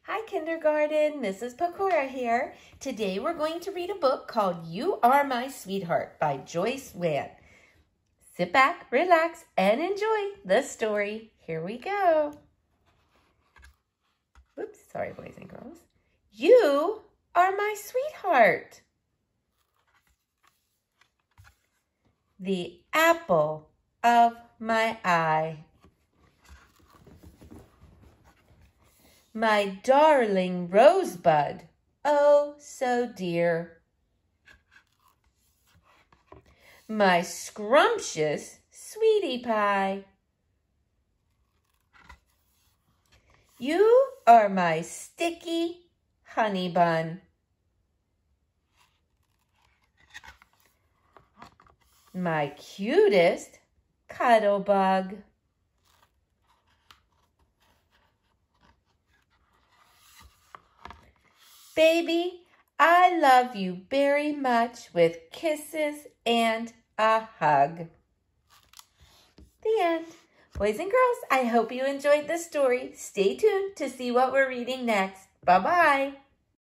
Hi, kindergarten. Mrs. Pecora here. Today we're going to read a book called You Are My Sweetheart by Joyce Wan. Sit back, relax, and enjoy the story. Here we go. Oops, sorry, boys and girls. You are my sweetheart. The apple of my eye. My darling rosebud, oh so dear. My scrumptious sweetie pie. You are my sticky honey bun. My cutest cuddle bug. Baby, I love you very much with kisses and a hug. The end. Boys and girls, I hope you enjoyed this story. Stay tuned to see what we're reading next. Bye-bye.